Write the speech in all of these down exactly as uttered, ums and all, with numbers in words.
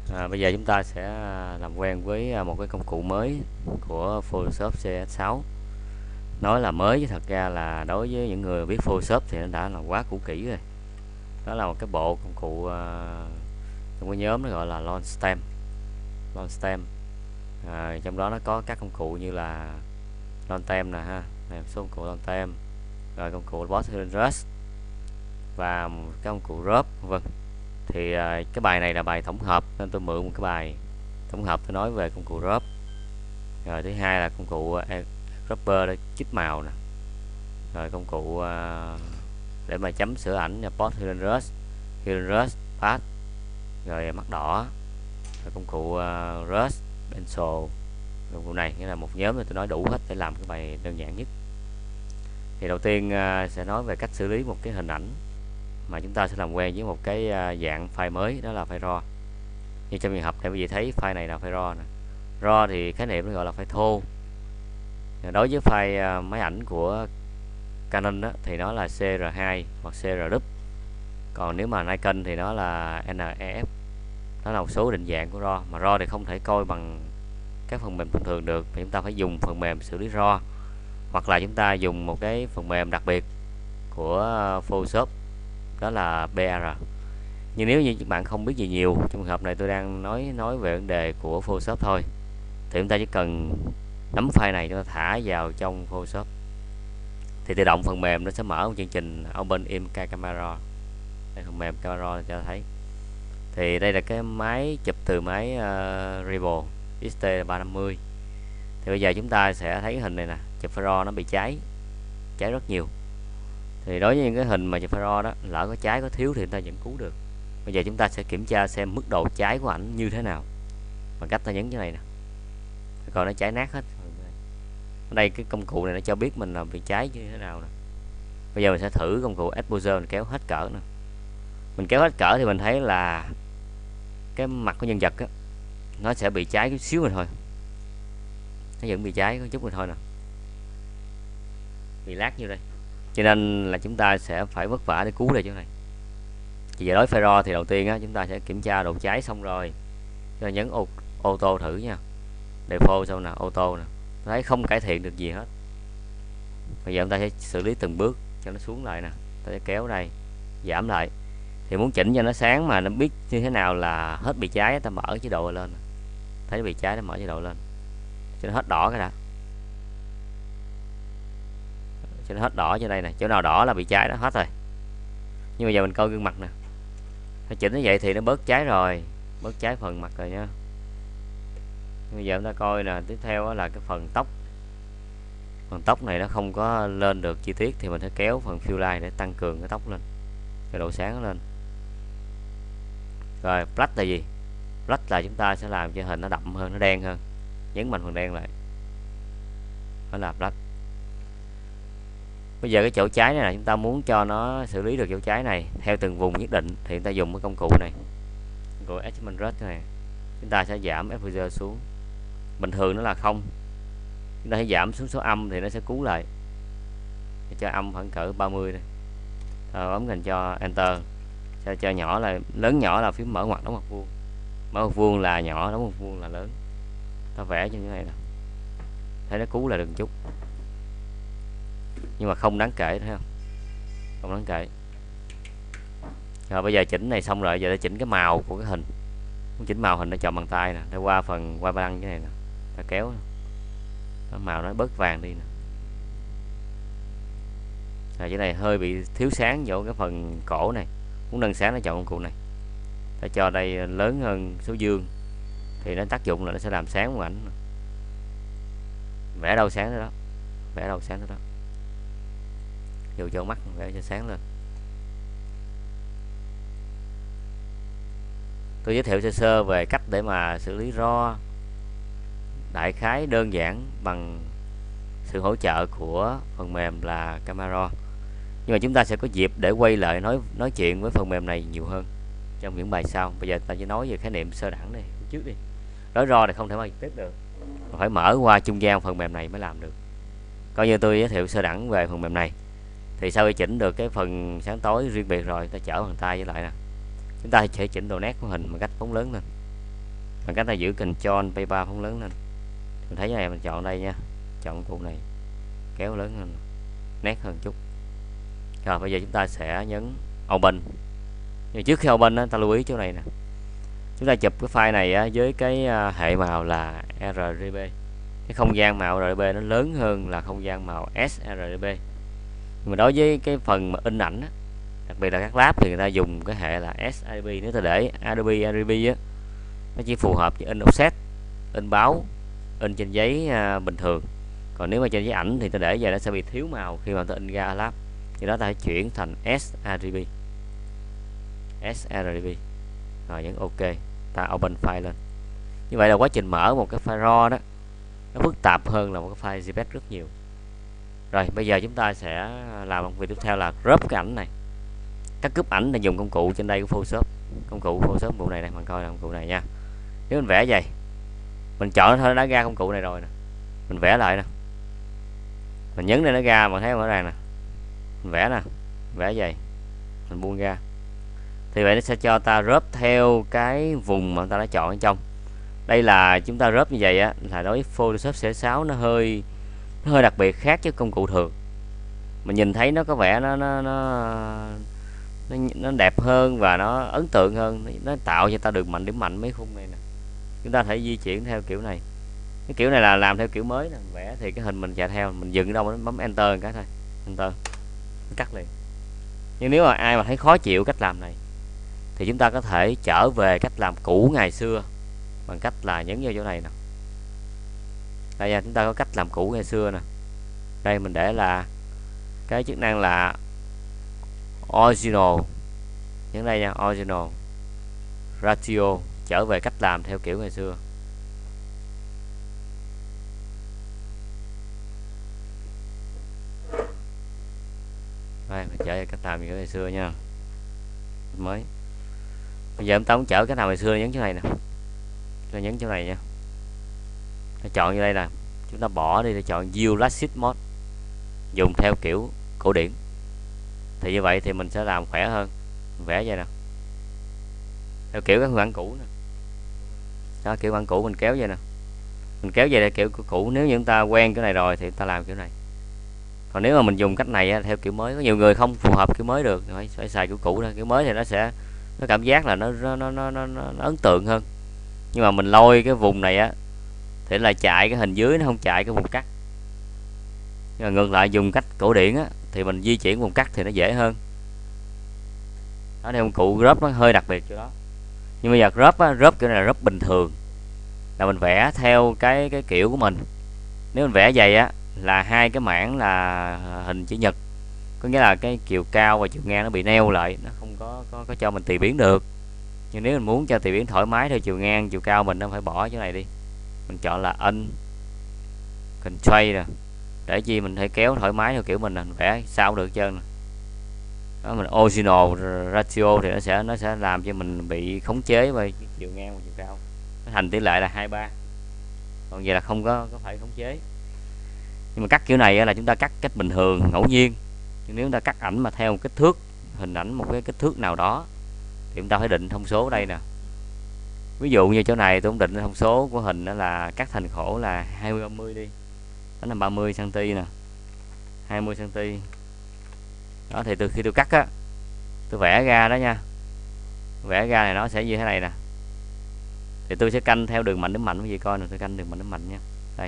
À, bây giờ chúng ta sẽ làm quen với một cái công cụ mới của Photoshop xê ét sáu. Nói là mới chứ thật ra là đối với những người biết Photoshop thì nó đã là quá cũ kỹ rồi. Đó là một cái bộ công cụ uh, trong cái nhóm nó gọi là Lonstem. Lonstem à, trong đó nó có các công cụ như là Lontem nè ha, này, số công cụ Lontem, rồi công cụ Boss Rush và các công cụ Drop vân. Thì uh, cái bài này là bài tổng hợp nên tôi mượn một cái bài tổng hợp tôi nói về công cụ drop. Rồi thứ hai là công cụ dropper để chích màu nè, rồi công cụ uh, để mà chấm sửa ảnh là post hidden brush, hidden brush path, rồi mắt đỏ, rồi công cụ uh, brush pencil. Công cụ này nghĩa là một nhóm, tôi nói đủ hết để làm cái bài đơn giản nhất. Thì đầu tiên uh, sẽ nói về cách xử lý một cái hình ảnh mà chúng ta sẽ làm quen với một cái uh, dạng file mới, đó là file raw. Như trong trường hợp này quý vị thấy file này là file raw nè. Raw thì khái niệm nó gọi là file thô. Đối với file uh, máy ảnh của Canon đó, thì nó là xê rờ hai hoặc xê rờ double. Còn nếu mà Nikon thì nó là en e ép. Đó là một số định dạng của raw. Mà raw thì không thể coi bằng các phần mềm thông thường được, thì chúng ta phải dùng phần mềm xử lý raw, hoặc là chúng ta dùng một cái phần mềm đặc biệt của Photoshop, đó là pê e rờ. Nhưng nếu như các bạn không biết gì nhiều, trong trường hợp này tôi đang nói nói về vấn đề của Photoshop thôi, thì chúng ta chỉ cần nắm file này cho thả vào trong Photoshop thì tự động phần mềm nó sẽ mở một chương trình Open in Camera. Đây, phần mềm camera cho thấy. Thì đây là cái máy chụp từ máy uh, Rebel ích tê ba năm mươi. Thì bây giờ chúng ta sẽ thấy cái hình này nè, chụp file raw nó bị cháy cháy rất nhiều. Thì đối với những cái hình mà chụp file raw đó, lỡ có cháy có thiếu thì chúng ta vẫn cứu được. Bây giờ chúng ta sẽ kiểm tra xem mức độ cháy của ảnh như thế nào bằng cách ta nhấn cái này nè, coi nó cháy nát hết. Ở đây cái công cụ này nó cho biết mình làm bị cháy như thế nào nè. Bây giờ mình sẽ thử công cụ exposure, mình kéo hết cỡ nè. Mình kéo hết cỡ thì mình thấy là cái mặt của nhân vật á, nó sẽ bị cháy chút xíu rồi thôi, nó vẫn bị cháy có chút rồi thôi nè, bị lát như đây. Cho nên là chúng ta sẽ phải vất vả để cứu lại chỗ này. Thì giờ đối file raw thì đầu tiên á, chúng ta sẽ kiểm tra độ cháy xong rồi cho nhấn ô, ô tô thử nha. Default xong nè, ô tô nè, thấy không cải thiện được gì hết. Bây giờ chúng ta sẽ xử lý từng bước cho nó xuống lại nè. Ta sẽ kéo đây, giảm lại. Thì muốn chỉnh cho nó sáng mà nó biết như thế nào là hết bị cháy, ta mở chế độ lên, thấy bị cháy nó mở chế độ lên cho nó hết đỏ cái đã, cho nó hết đỏ. Trên đây nè, chỗ nào đỏ là bị cháy đó hết rồi. Nhưng mà giờ mình coi gương mặt nè, nó chỉnh như vậy thì nó bớt cháy rồi, bớt cháy phần mặt rồi nha. Bây giờ chúng ta coi nè, tiếp theo là cái phần tóc. Phần tóc này nó không có lên được chi tiết thì mình sẽ kéo phần fill line để tăng cường cái tóc lên, cái độ sáng lên. Rồi black là gì? Black là chúng ta sẽ làm cho hình nó đậm hơn, nó đen hơn. Nhấn mạnh phần đen lại, đó là black. Bây giờ cái chỗ cháy này là chúng ta muốn cho nó xử lý được chỗ cháy này theo từng vùng nhất định thì chúng ta dùng cái công cụ này, công cụ Adjustment Brush này. Chúng ta sẽ giảm exposure xuống, bình thường nó là không, chúng ta sẽ giảm xuống số âm thì nó sẽ cứu lại. Để cho âm khoảng cỡ ba mươi đây. À, bấm thành cho enter, cho, cho nhỏ là lớn nhỏ là phím mở ngoặc đóng ngoặc vuông, mở ngoặc vuông là nhỏ, đóng ngoặc vuông là lớn. Ta vẽ như thế này nè, thấy nó cứu lại được một chút nhưng mà không đáng kể, thấy không, không đáng kể. Rồi bây giờ chỉnh này xong rồi, giờ để chỉnh cái màu của cái hình. Muốn chỉnh màu hình nó chọn bằng tay nè, để qua phần qua băng cái này nè, ta kéo nó, màu nó bớt vàng đi nè. Rồi cái này hơi bị thiếu sáng vô cái phần cổ này, muốn nâng sáng nó chọn công cụ này, ta cho đây lớn hơn số dương thì nó tác dụng là nó sẽ làm sáng một ảnh. Vẽ đâu sáng tới đó, vẽ đâu sáng tới đó, dù cho mắt vẽ cho sáng lên. Tôi giới thiệu sơ sơ về cách để mà xử lý raw đại khái đơn giản bằng sự hỗ trợ của phần mềm là Camera. Nhưng mà chúng ta sẽ có dịp để quay lại nói nói chuyện với phần mềm này nhiều hơn trong những bài sau. Bây giờ ta chỉ nói về khái niệm sơ đẳng này trước đi. Đối raw này không thể mà tiếp được, phải mở qua trung gian phần mềm này mới làm được. Coi như tôi giới thiệu sơ đẳng về phần mềm này, thì sau khi chỉnh được cái phần sáng tối riêng biệt rồi, ta chở bàn tay với lại nè, chúng ta sẽ chỉnh độ nét của hình bằng cách phóng lớn lên. bằng cách là giữ Ctrl P ba phóng lớn lên. Mình thấy cái này mình chọn đây nha, chọn cụ này kéo lớn hơn, nét hơn chút. Rồi bây giờ chúng ta sẽ nhấn Open. Nhưng trước khi Open á, ta lưu ý chỗ này nè, chúng ta chụp cái file này á, với cái hệ màu là rờ giê bê. Cái không gian màu rờ giê bê nó lớn hơn là không gian màu ét rờ giê bê. Nhưng mà đối với cái phần mà in ảnh á, đặc biệt là các lab thì người ta dùng cái hệ là ét rờ giê bê. Nếu ta để Adobe rờ giê bê á, nó chỉ phù hợp với in offset, in báo, in trên giấy à, bình thường. Còn nếu mà trên giấy ảnh thì ta để vậy nó sẽ bị thiếu màu khi mà ta in ra lab. Thì đó ta phải chuyển thành ét rờ giê bê. ét rờ giê bê. Rồi nhấn OK, ta open file lên. Như vậy là quá trình mở một cái file raw đó nó phức tạp hơn là một cái file jpeg rất nhiều. Rồi bây giờ chúng ta sẽ làm một việc tiếp theo là crop cái ảnh này. Các cúp ảnh là dùng công cụ trên đây của Photoshop. Công cụ Photoshop bộ này này, mình coi là công cụ này nha. Nếu mình vẽ vậy, mình chọn thôi, nó đã ra công cụ này rồi nè. Mình vẽ lại nè, mình nhấn lên nó ra, mà thấy rõ ràng nè. Mình vẽ nè, vẽ vậy, mình buông ra. Thì vậy nó sẽ cho ta crop theo cái vùng mà ta đã chọn ở trong. Đây là chúng ta crop như vậy á, là đối với Photoshop xê ét sáu nó hơi nó hơi đặc biệt khác với công cụ thường. Mình nhìn thấy nó có vẻ nó nó nó nó, nó đẹp hơn và nó ấn tượng hơn, nó tạo cho ta được mạnh điểm mạnh mấy khung này nè. Chúng ta thể di chuyển theo kiểu này. Cái kiểu này là làm theo kiểu mới nè, vẽ thì cái hình mình chạy theo, mình dừng đâu mình bấm enter một cái thôi, enter nó cắt liền. Nhưng nếu mà ai mà thấy khó chịu cách làm này thì chúng ta có thể trở về cách làm cũ ngày xưa bằng cách là nhấn vào chỗ này nè. Đây nha, chúng ta có cách làm cũ ngày xưa nè. Đây mình để là cái chức năng là original, nhấn đây nha, original ratio, trở về cách làm theo kiểu ngày xưa. Đây mình trở về cách làm kiểu ngày xưa nha. Mới bây giờ chúng ta muốn trở cách nào ngày xưa, nhấn chỗ này nè, chúng nhấn chỗ này nha, ta chọn như đây nè, chúng ta bỏ đi để chọn Use Classic Mode, dùng theo kiểu cổ điển. Thì như vậy thì mình sẽ làm khỏe hơn. Mình vẽ vậy nè, theo kiểu các bản cũ nè. Đó, kiểu bản cũ mình kéo vậy nè, mình kéo về là kiểu cũ. Nếu như chúng ta quen cái này rồi thì ta làm kiểu này. Còn nếu mà mình dùng cách này theo kiểu mới, có nhiều người không phù hợp kiểu mới được, phải, phải xài kiểu cũ đó. Kiểu mới thì nó sẽ nó cảm giác là nó nó nó nó, nó, nó ấn tượng hơn. Nhưng mà mình lôi cái vùng này á thì là chạy cái hình dưới, nó không chạy cái vùng cắt. Nhưng mà ngược lại dùng cách cổ điển á thì mình di chuyển vùng cắt thì nó dễ hơn. Đó, nên công cụ crop nó hơi đặc biệt chỗ đó. Nhưng bây giờ crop á, crop kiểu này là crop bình thường, là mình vẽ theo cái cái kiểu của mình. Nếu mình vẽ vậy á là hai cái mảng là hình chữ nhật, có nghĩa là cái chiều cao và chiều ngang nó bị neo lại, nó không có có, có cho mình tùy biến được. Nhưng nếu mình muốn cho tùy biến thoải mái theo chiều ngang chiều cao mình, nó phải bỏ chỗ này đi. Mình chọn là un constraint nè, để chi mình thể kéo thoải mái theo kiểu mình, mình vẽ sao được trơn. Đó, mình original ratio thì nó sẽ nó sẽ làm cho mình bị khống chế về chiều ngang và chiều cao, nó thành tỷ lệ là hai ba. Còn vậy là không có có phải khống chế. Nhưng mà cắt kiểu này là chúng ta cắt cách bình thường ngẫu nhiên. Nhưng nếu chúng ta cắt ảnh mà theo một kích thước hình ảnh, một cái kích thước nào đó thì chúng ta phải định thông số đây nè. Ví dụ như chỗ này tôi cũng định thông số của hình đó là cắt thành khổ là hai mươi ba mươi đi, đó là ba mươi xăng ti mét nè, hai mươi xăng ti mét. Đó thì từ khi tôi cắt á, tôi vẽ ra đó nha, vẽ ra này nó sẽ như thế này nè. Thì tôi sẽ canh theo đường mạnh đến mạnh, quý vị coi nè, tôi canh đường mạnh đến mạnh nha. Đây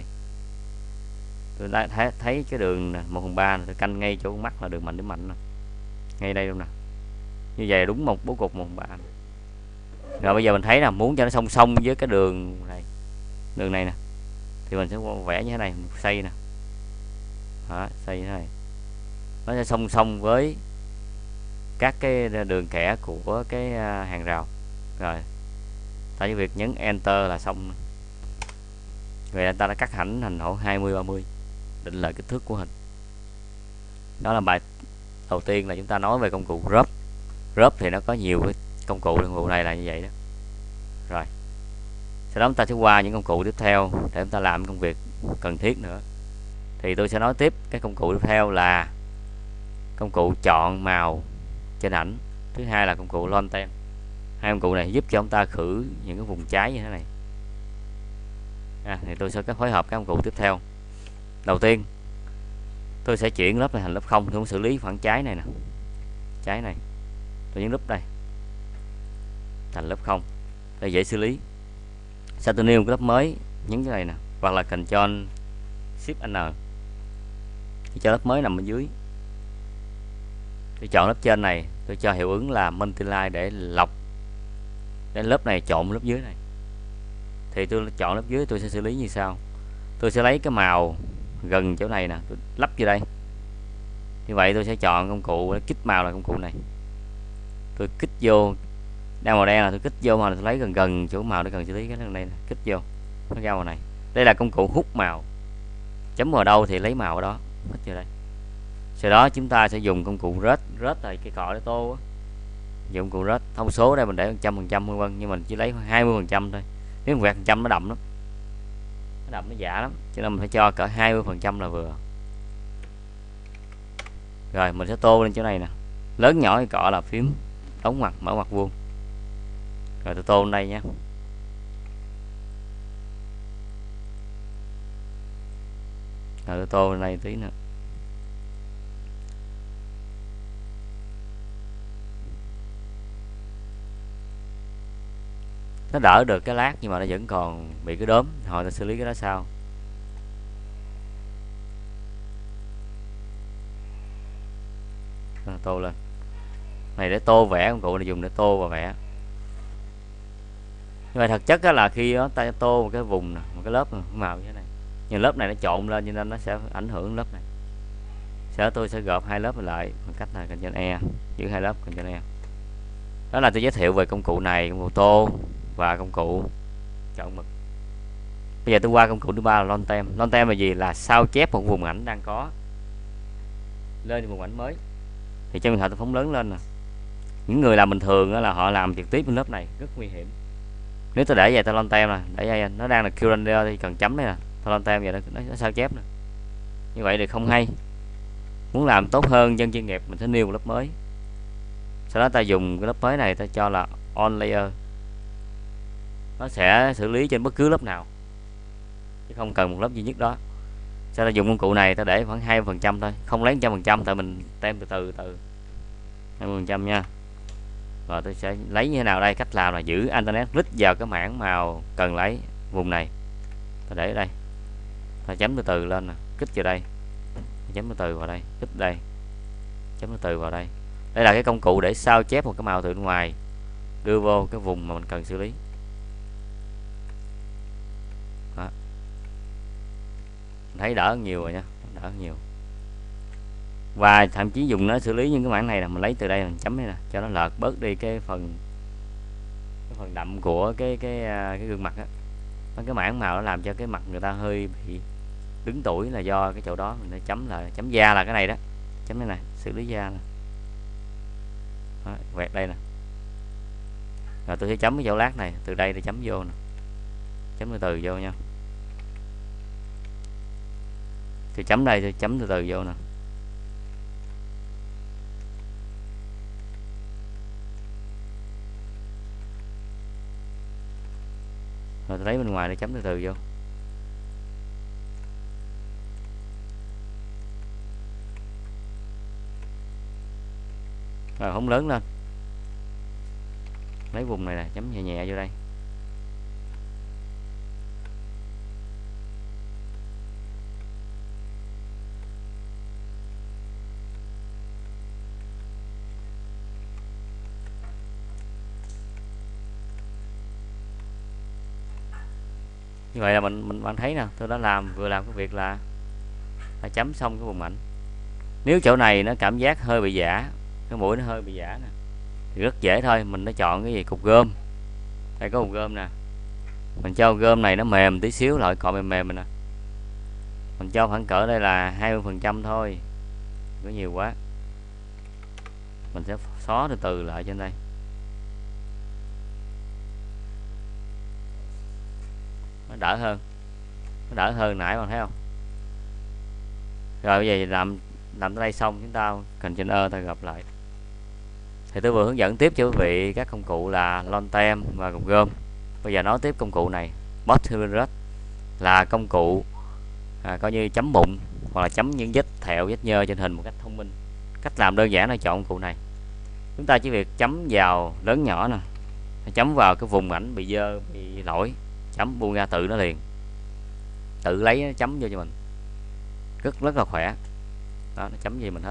tôi đã thấy, thấy cái đường một phần ba, tôi canh ngay chỗ mắt là đường mạnh đến mạnh nè, ngay đây luôn nè. Như vậy đúng một bố cục một phần ba. Rồi bây giờ mình thấy là muốn cho nó song song với cái đường này, đường này nè, thì mình sẽ vẽ như thế này, xây nè. Đó, xây như thế này, nó sẽ song song với các cái đường kẻ của cái hàng rào. Rồi tại việc nhấn enter là xong. Vậy là ta đã cắt ảnh thành hộ hai mươi ba mươi, định lại kích thước của hình. Đó là bài đầu tiên, là chúng ta nói về công cụ crop. Crop thì nó có nhiều cái công cụ, công cụ này là như vậy đó. Rồi sau đó chúng ta sẽ qua những công cụ tiếp theo để chúng ta làm công việc cần thiết nữa. Thì tôi sẽ nói tiếp cái công cụ tiếp theo là công cụ chọn màu trên ảnh. Thứ hai là công cụ Lone Ten. Hai công cụ này giúp cho chúng ta khử những cái vùng cháy như thế này. à, thì tôi sẽ có phối hợp các công cụ tiếp theo. Đầu tiên tôi sẽ chuyển lớp này thành lớp không. Tôi muốn xử lý khoảng trái này nè, trái này tôi nhấn nút đây thành lớp không để dễ xử lý. Sau tôi nêu cái lớp mới, nhấn cái này nè, hoặc là Ctrl Shift N thì cho lớp mới nằm ở dưới. Tôi chọn lớp trên này, tôi cho hiệu ứng là multiply để lọc để lớp này trộn lớp dưới này. Thì tôi chọn lớp dưới, tôi sẽ xử lý như sau. Tôi sẽ lấy cái màu gần chỗ này nè, tôi lắp vô đây. Như vậy tôi sẽ chọn công cụ kích màu là công cụ này. Tôi kích vô đang màu đen là tôi kích vô mà tôi lấy gần gần chỗ màu để cần xử lý cái này nè, kích vô nó ra màu này. Đây là công cụ hút màu, chấm vào đâu thì lấy màu ở đó, kích vô đây. Sau đó chúng ta sẽ dùng công cụ rớt rớt là cái cọ để tô á. Dùng công cụ rớt thông số đây mình để một trăm phần trăm vân vân, nhưng mình chỉ lấy hai mươi phần trăm thôi. Nếu một phần trăm nó đậm lắm, nó đậm nó giả lắm, cho nên mình phải cho cỡ hai mươi phần trăm là vừa. Rồi mình sẽ tô lên chỗ này nè, lớn nhỏ cái cọ là phím đóng ngoặc mở ngoặc vuông. Rồi tôi tô lên đây nha. Rồi tôi tô lên đây tí nữa. Nó đỡ được cái lát nhưng mà nó vẫn còn bị cái đốm, hồi ta xử lý cái đó sau. Rồi, tô lên này để tô vẽ, công cụ này dùng để tô và vẽ. Nhưng mà thực chất đó là khi đó ta tô một cái vùng nè, một cái lớp này, màu như thế này, nhưng lớp này nó trộn lên cho nên nó sẽ ảnh hưởng lớp này. Sau đó tôi sẽ gộp hai lớp lại bằng cách là Ctrl E, giữ hai lớp Ctrl E. Đó là tôi giới thiệu về công cụ này, công cụ tô và công cụ chọn mực. Bây giờ tôi qua công cụ thứ ba là Long Tem. Long Tem là gì? Là sao chép một vùng ảnh đang có lên vùng ảnh mới. Thì trong trường hợp tôi phóng lớn lên nè, những người làm bình thường đó là họ làm trực tiếp bên lớp này rất nguy hiểm. Nếu tôi để vậy tôi Long Tem nè, để vậy nó đang là Q render thì cần chấm đây nè, tôi Long Tem vậy đó, nó, nó sao chép nè. Như vậy thì không hay. Muốn làm tốt hơn dân chuyên nghiệp mình sẽ nêu một lớp mới. Sau đó ta dùng cái lớp mới này ta cho là on layer, nó sẽ xử lý trên bất cứ lớp nào chứ không cần một lớp duy nhất đó. Sau đó dùng công cụ này ta để khoảng hai mươi phần trăm thôi, không lấy một trăm phần trăm tại mình tem từ từ từ hai mươi phần trăm nha. Rồi tôi sẽ lấy như thế nào đây? Cách làm là giữ Internet click vào cái mảng màu cần lấy vùng này, ta để ở đây, ta chấm từ từ lên nè, kích vào đây, chấm từ từ vào đây, kích đây, chấm từ từ vào đây. Đây là cái công cụ để sao chép một cái màu từ bên ngoài đưa vô cái vùng mà mình cần xử lý. Đó. Mình thấy đỡ nhiều rồi nha, đỡ nhiều. Và thậm chí dùng nó xử lý những cái mảng này là mình lấy từ đây mình chấm đây nè, cho nó lợt bớt đi cái phần cái phần đậm của cái cái cái gương mặt á. Cái mảng màu nó làm cho cái mặt người ta hơi bị đứng tuổi là do cái chỗ đó, mình phải chấm lại. Chấm da là cái này đó, chấm đây này, xử lý da nè. Đó, quẹt đây nè. Rồi tôi sẽ chấm cái chỗ lát này, từ đây để chấm vô nè, chấm từ từ vô nha. Tôi chấm đây, tôi chấm từ từ vô nè. Rồi tôi lấy bên ngoài để chấm từ từ vô. Rồi không lớn lên, lấy vùng này nè, chấm nhẹ nhẹ vô đây. Như vậy là mình mình bạn thấy nè, tôi đã làm vừa làm cái việc là đã chấm xong cái vùng ảnh. Nếu chỗ này nó cảm giác hơi bị giả, cái mũi nó hơi bị giả nè, thì rất dễ thôi, mình đã chọn cái gì, cục gom. Đây có cục gom nè, mình cho gom này nó mềm tí xíu, loại cọ mềm mềm mình nè, mình cho khoảng cỡ đây là hai mươi phần trăm thôi, có nhiều quá. Mình sẽ xóa từ từ lại trên đây. Nó đỡ hơn, nó đỡ hơn nãy bạn thấy không? Rồi bây giờ làm làm tới đây xong, chúng ta Ctrl E ta gặp lại. Thì tôi vừa hướng dẫn tiếp cho quý vị các công cụ là Long Tem và cục gom. Bây giờ nói tiếp công cụ này, Boss Hilbert. là công cụ à, coi như chấm bụng hoặc là chấm những vết thẹo vết nhơ trên hình một cách thông minh. Cách làm đơn giản là chọn công cụ này, chúng ta chỉ việc chấm vào lớn nhỏ nè, chấm vào cái vùng ảnh bị dơ bị lỗi, chấm buông ra tự nó liền, tự lấy nó chấm vô cho mình, rất rất là khỏe. Đó, nó chấm gì mình hết.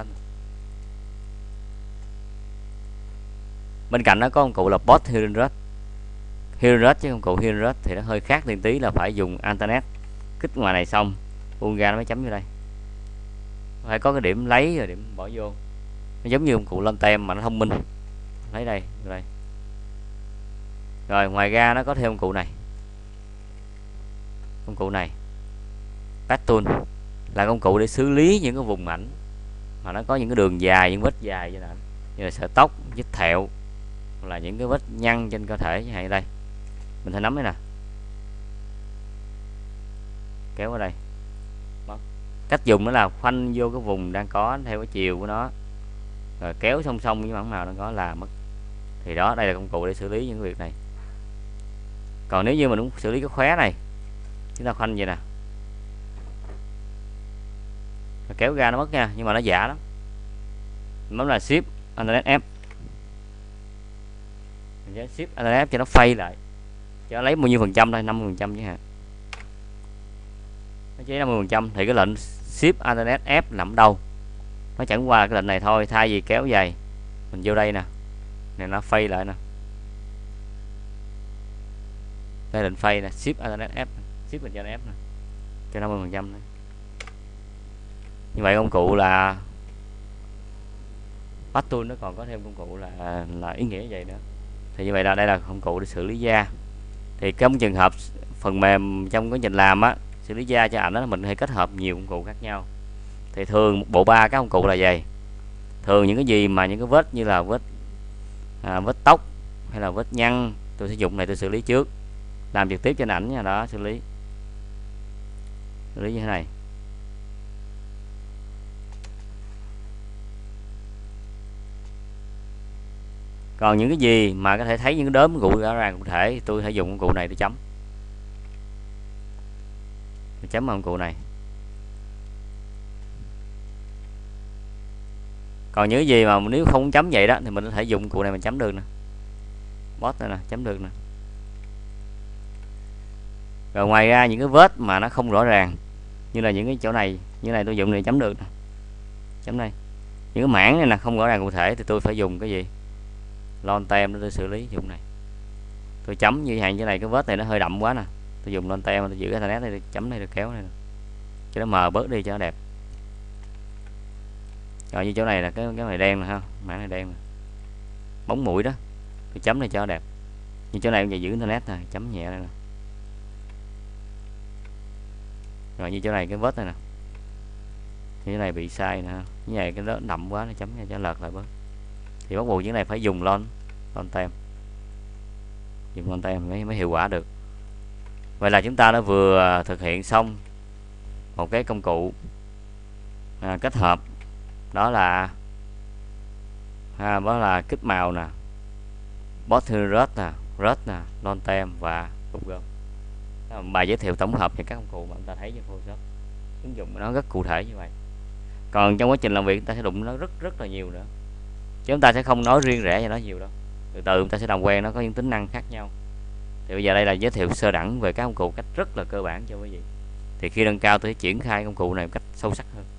Bên cạnh nó có công cụ là Post Healing Rate. Healing Rate chứ công cụ Healing Rate thì nó hơi khác tiên tí, là phải dùng internet kích ngoài này xong buông ra nó mới chấm vô đây, phải có cái điểm lấy rồi điểm bỏ vô. Nó giống như công cụ lên tem mà nó thông minh, lấy đây rồi đây. Rồi ngoài ra nó có thêm công cụ này, công cụ này Patch Tool là công cụ để xử lý những cái vùng ảnh mà nó có những cái đường dài, những vết dài như là như là sợi tóc, vết thẹo, hoặc là những cái vết nhăn trên cơ thể như vậy. Đây mình thấy nắm đây nè, kéo vào đây. Đó. Cách dùng nó là khoanh vô cái vùng đang có theo cái chiều của nó, rồi kéo song song với mảng màu nó có là mất. Thì đó, đây là công cụ để xử lý những việc này. Còn nếu như mình muốn xử lý cái khóe này, chúng ta khoanh vậy nè, kéo ra nó mất nha, nhưng mà nó giả lắm. Bấm là Shift Internet F, mình Shift Internet F cho nó fade lại, cho nó lấy bao nhiêu phần trăm thôi, năm mươi phần trăm chứ hả, nó chỉ năm mươi phần trăm. Thì cái lệnh Shift Internet F nằm đâu, nó chẳng qua cái lệnh này thôi. Thay vì kéo dài mình vô đây nè, này nó fade lại nè, đây lệnh fade nè, Shift Internet F, Shift Internet F nè, cho năm mươi phần trăm. Như vậy công cụ là Patch Tool nó còn có thêm công cụ là là ý nghĩa vậy nữa. Thì như vậy là đây là công cụ để xử lý da. Thì trong trường hợp phần mềm trong quá trình làm á, xử lý da cho ảnh đó, mình hay kết hợp nhiều công cụ khác nhau. Thì thường bộ ba các công cụ là gì? Thường những cái gì mà những cái vết như là vết à, vết tóc hay là vết nhăn, tôi sẽ dùng này tôi xử lý trước, làm trực tiếp trên ảnh nha. Đó, xử lý xử lý như thế này. Còn những cái gì mà có thể thấy những cái đốm cụ rõ ràng cụ thể thì tôi sẽ dùng công cụ này để chấm, để chấm vào công cụ này. Còn những cái gì mà nếu không chấm vậy đó thì mình có thể dùng cụ này mình chấm được nè, boss này nè, chấm được nè. Rồi ngoài ra những cái vết mà nó không rõ ràng, như là những cái chỗ này như này, tôi dùng này chấm được nè, chấm đây. Những cái mảng này là không rõ ràng cụ thể thì tôi phải dùng cái gì, lon tem để tôi xử lý. Dùng này tôi chấm như vậy, cái này cái vết này nó hơi đậm quá nè, tôi dùng lon tem tôi giữ cái internet đây, tôi chấm này, tôi kéo này nè, cho nó mờ bớt đi cho nó đẹp. Rồi như chỗ này là cái cái này đen nè ha, mảng này đen nè, bóng mũi đó, tôi chấm này cho nó đẹp. Như chỗ này cũng vậy, giữ internet nè, chấm nhẹ đây nè. Rồi như chỗ này cái vết này nè, như thế này bị sai nè, như này cái đó đậm quá, nó chấm cho nó lợt lại bớt. Thì bắt buộc những này phải dùng lon lon tem, dùng lon tem mới mới hiệu quả được. Vậy là chúng ta đã vừa thực hiện xong một cái công cụ à, kết hợp, đó là à, đó là kích màu nè, Post Healing Rate nè, Rate nè, lon tem và cục gom. Bài giới thiệu tổng hợp về các công cụ mà chúng ta thấy trên Photoshop, ứng dụng của nó rất cụ thể như vậy. Còn trong quá trình làm việc chúng ta sẽ đụng nó rất rất là nhiều nữa, chứ chúng ta sẽ không nói riêng rẽ cho nó nhiều đâu. Từ từ chúng ta sẽ làm quen, nó có những tính năng khác nhau. Thì bây giờ đây là giới thiệu sơ đẳng về các công cụ cách rất là cơ bản cho quý vị. Thì khi nâng cao tôi sẽ triển khai công cụ này một cách sâu sắc hơn.